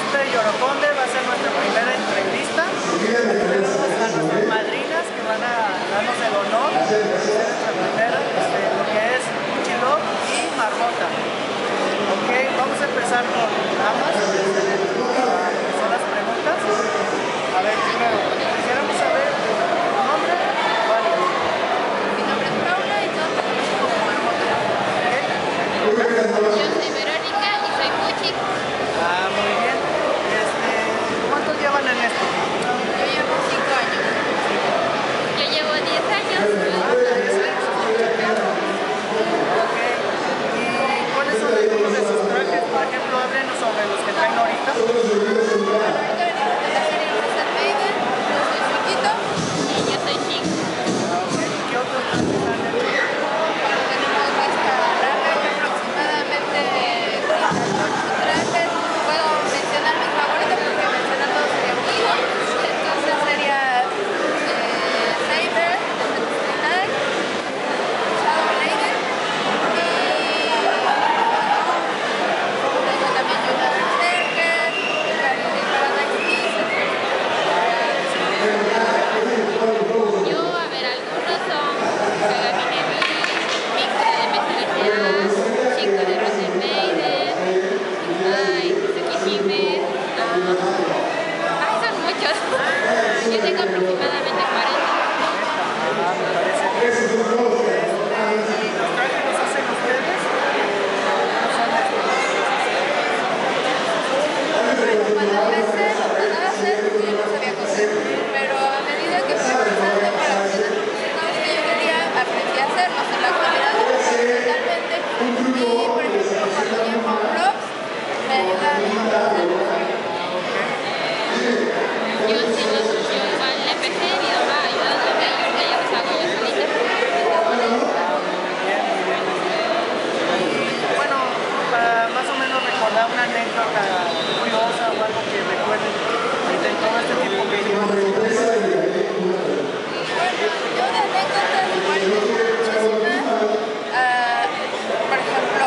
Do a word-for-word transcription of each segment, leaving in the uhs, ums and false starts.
cosplay Yoroconde, va a ser nuestra primera entrevista. Tenemos a nuestras madrinas que van a darnos el honor de ser nuestra primera, este, lo que es Chilo y Marmota. Ok, vamos a empezar con damas, son las preguntas. A ver, primero, quisiéramos saber tu nombre, ¿cuál es? Mi nombre es Paula y todos me conocen como Marmota. Okay. Yo soy Verónica y soy Puchi. Ah, muy bien. Este, ¿cuántos llevan en esto? Yo llevo cinco años. Yo llevo diez años. Ok. ¿Y cuáles son algunos de sus trajes? Por ejemplo, háblenos sobre los que traen ahorita. Bueno, ahorita venimos de la serie Rosa Maiden. Yo soy Chiquito y yo soy Chic. Ok. ¿Qué otros trajes han hecho? Tenemos esta rara que aproximadamente treinta y ocho trajes. Puedo mencionar mis favoritos porque mencionar todos sería mucho. Entonces sería eh, Saber, Trinidad, Shadow Raven y tengo también Yuna Berserker, Guardian Paradise Beast. Yo, a ver, algunos son Kagami Nevi, Micro de Metal Chico de Rosa Maiden, ay, Tsukihime, ah, ay, son muchos. Yo tengo aproximadamente cuarenta. Ah, me parece bien. Este, ¿y los trajes los hacen ustedes? ¿O son de estos? Cuando empecé, lo trataba de hacer porque yo no sabía coser, pero a medida que fui avanzando para obtener los resultados que yo quería, aprendí a hacerlos. En la actualidad lo hago totalmente y, por ejemplo, cuando llevo props, me ayudan a hacerlos. Yo sí, los, yo igual empecé y mi mamá ayudándome y ahorita ya los hago yo solita. Y bueno, para más o menos recordar una anécdota curiosa o algo que recuerden de todo este tiempo que llevan. Bueno, yo de anécdotas igual tengo muchísimas. Ah, por ejemplo,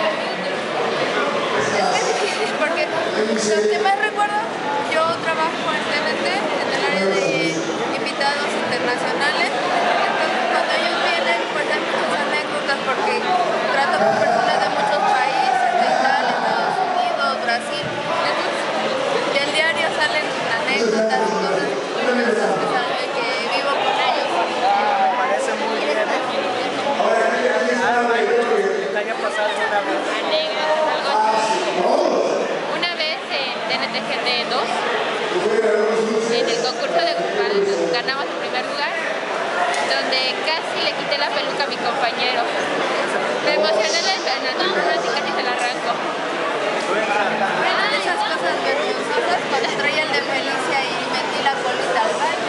es que es difícil porque los que más recuerdo, yo trabajo en T V T, en el área de invitados internacionales. Entonces cuando ellos vienen, pues hay muchas anécdotas porque trato con personas de muchos países, de Italia, Estados Unidos, Brasil. Entonces, del diario salen anécdotas y cosas curiosas que saben que vivo con ellos. Me parece muy bien. Ah, vaya, que te haya pasado una vez. Anécdotas, algo así. Una vez en T N T G T dos, en el concurso de grupal, ganamos el primer lugar, donde casi le quité la peluca a mi compañero. Me emocioné en el penalti, así casi se la arranco. Una de esas cosas vergonzosas cuando traía el de Felicia y metí la colita al baño.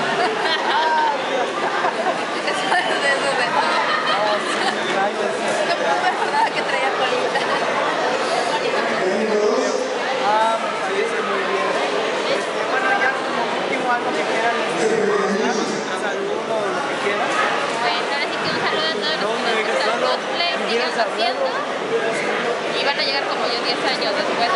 Eso es de eso de no me acordaba que traía colita. Ah, me parece muy bien. Este, bueno, ya como último algo que quieran decir, un saludo o lo que quieran. Pues ahora sí que un saludo a todos los que les gusta el cosplay, sigan haciendo y van a llegar como yo diez años después.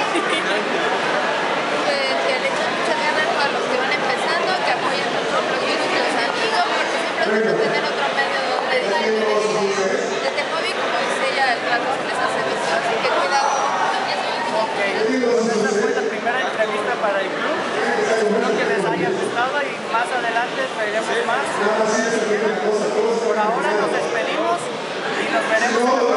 Pues que le echen muchas ganas a los que van empezando, que apoyen nuestros proyectos y los amigos, porque siempre es bueno tener otro medio donde distribuir este hobby, como dice ella, el trato se les hace vicio, así que cuidado. Ok, pues esta fue la primera entrevista para el club. Espero que les haya gustado y más adelante traeremos más. Por ahora nos despedimos y nos veremos en la próxima.